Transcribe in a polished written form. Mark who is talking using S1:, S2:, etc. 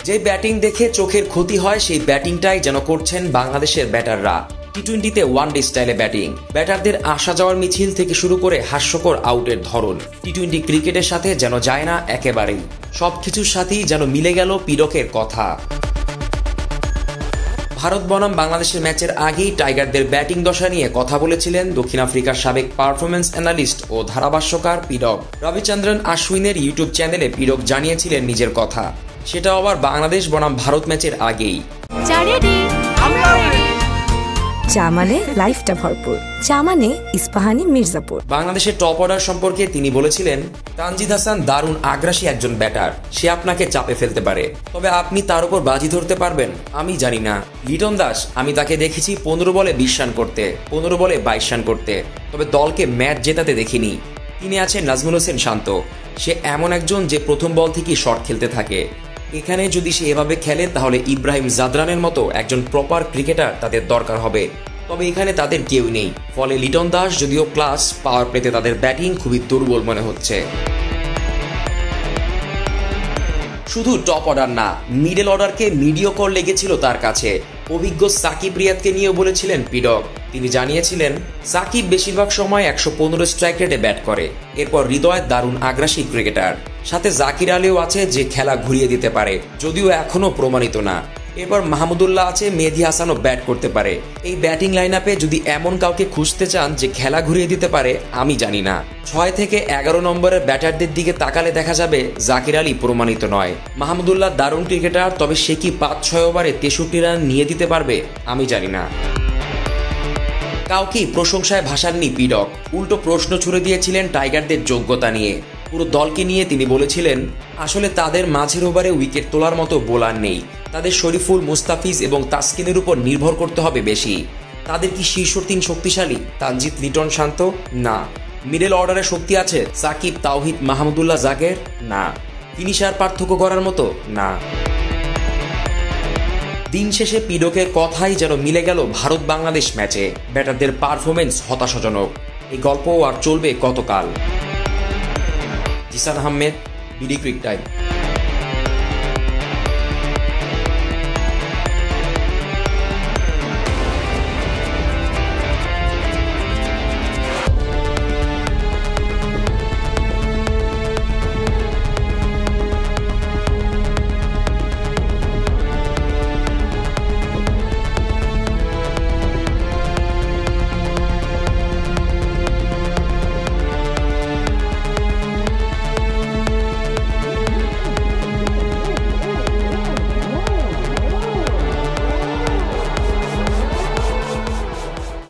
S1: যে ব্যাটিং দেখে চোখের ক্ষতি হয় সেই ব্যাটিংটাই যেন করছেন বাংলাদেশের ব্যাটাররা। টি-20তে ওয়ানডে স্টাইলে ব্যাটিং, ব্যাটারদের আসা যাওয়ার মিছিল থেকে শুরু করে হাস্যকর আউটের ধরন টি-20 ক্রিকেটের সাথে যেন যায় না একেবারেই। সবকিছুর সাথেই যেন মিলে গেল পীড়কের কথা। ভারত বনাম বাংলাদেশের ম্যাচের আগেই টাইগারদের ব্যাটিং দশা নিয়ে কথা বলেছিলেন দক্ষিণ আফ্রিকার সাবেক পারফরম্যান্স অ্যানালিস্ট ও ধারাভাষ্যকার পীড়ক। রবিচন্দ্রন আশ্বিনের ইউটিউব চ্যানেলে পীড়ক জানিয়েছিলেন নিজের কথা, সেটা আবার বাংলাদেশ বনাম ভারত ম্যাচের আগেই।
S2: চা মানে লাইফটা ভরপুর, চা মানে ইস্পাহানি মির্জাপুর।
S1: বাংলাদেশের টপ অর্ডার সম্পর্কে তিনি বলেছিলেন, তানজিদ হাসান দারুণ আগ্রাসী একজন ব্যাটার, সে আপনাকে চাপে ফেলতে পারে, তবে আপনি তার উপর বাজি ধরতে পারবেন আমি জানি না। লিটন দাস, আমি তাকে দেখেছি 15 বলে 20 রান করতে, 15 বলে 22 রান করতে, তবে দলকে ম্যাচ জেতাতে দেখিনি। তিনি আছেন নাজমুল হোসেন শান্ত, সে এমন একজন যে প্রথম বল থেকেই শট খেলতে থাকে। এখানে যদি সে এভাবে খেলে তাহলে ইব্রাহিম জাদরানের মতো একজন প্রপার ক্রিকেটার তাদের দরকার হবে, তবে এখানে তাদের কেউ নেই। ফলে লিটন দাস যদিও ক্লাস, পাওয়ার প্লেতে তাদের ব্যাটিং খুবই দুর্বল মনে হচ্ছে। শুধু টপ অর্ডার না, মিডল অর্ডারকে মিডিওকর লেগেছিল তার কাছে। অভিজ্ঞ সাকিব রিয়াদকে নিয়েও বলেছিলেন পীড়ক। তিনি জানিয়েছিলেন, সাকিব বেশিরভাগ সময় 115 স্ট্রাইক রেটে ব্যাট করে। এরপর হৃদয় দারুণ আগ্রাসী ক্রিকেটার, সাথে জাকির আলীও আছে যে খেলা ঘুরিয়ে দিতে পারে, যদিও এখনো প্রমাণিত না। এরপর মাহমুদুল্লাহ আছে, মেহেদী হাসানও ব্যাট করতে পারে। এই ব্যাটিং লাইন আপে যদি এমন কাউকে খুঁজতে চান যে খেলা ঘুরিয়ে দিতে পারে, আমি জানি না। 6 থেকে 11 নম্বরের ব্যাটারদের দিকে তাকালে দেখা যাবে জাকির আলী প্রমাণিত নয়। মাহমুদুল্লাহ দারুণ ক্রিকেটার, তবে সে কি 5-6 ওভারে 63 রান নিয়ে দিতে পারবে, আমি জানি না। কাউকেই প্রশংসায় ভাসাননি পীড়ক, উল্টো প্রশ্ন ছুড়ে দিয়েছিলেন টাইগারদের যোগ্যতা নিয়ে। পুরো দলকে নিয়ে তিনি বলেছিলেন, আসলে তাদের মাঝের ওভারে উইকেট তোলার মতো বোলার নেই, তাদের শরীফুল, মুস্তাফিজ এবং তাসকিনের উপর নির্ভর করতে হবে বেশি। তাদের কি শীর্ষ 3 শক্তিশালী? তানজিদ, লিটন, শান্ত? না। মিডল অর্ডারে শক্তি আছে সাকিব, তাওহিদ, মাহমুদুল্লাহ, জাকের? না। ফিনিশার পার্থক্য করার মতো? না। দিন শেষে পীড়কের কথাই যেন মিলে গেল ভারত বাংলাদেশ ম্যাচে। ব্যাটারদের পারফরমেন্স হতাশাজনক। এই গল্প আর চলবে কতকাল? Zisan Ahmed, BD cric time.